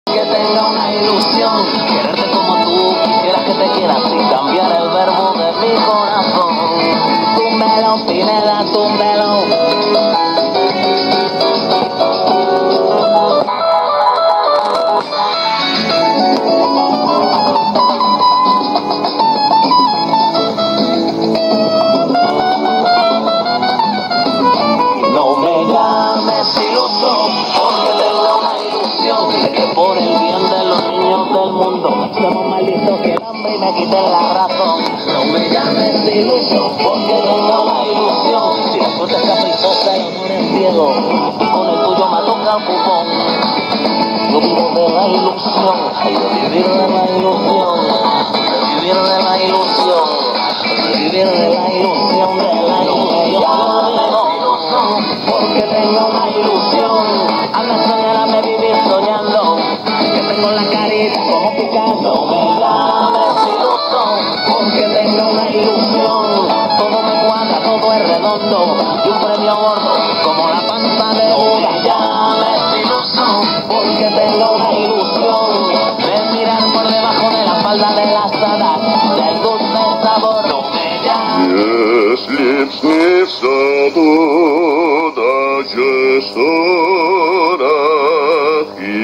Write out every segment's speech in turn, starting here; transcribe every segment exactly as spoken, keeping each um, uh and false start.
Que tenga una ilusión, quererte como tú quisieras que te quiera sin cambiar el verbo de mi corazón. Túmbelo, Pineda, túmbelo. No me llames iluso, porque tengo una ilusión de que por el bien de los niños del mundo somos más listos que el hambre y me quiten la razón. No me llames iluso, porque tengo la ilusión. Si la suerte es caprichosa, el amor es ciego, y con el tuyo me toca el cupón. Yo vivo de la ilusión, ay, de vivir de la ilusión, de vivir de la ilusión, de vivir de la ilusión, de la ilusión, porque tengo una ilusión. Hazme soñar, hazme vivir soñando, que tengo la carita como Picasso. Me llames iluso, porque tengo una ilusión. Todo me cuadra, todo es redondo, y un premio gordo como la panza de Buda. Me llames iluso, porque tengo una ilusión de mirar por debajo de la falda de las hadas del dulce sabor. No me llames. Если б снится удача сорахи,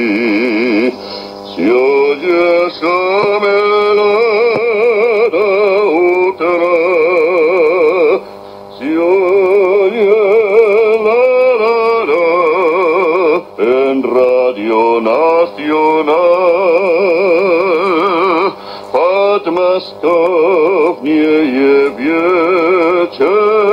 все дешевле до утра, все en Radio Nacional подмосковнее вечер.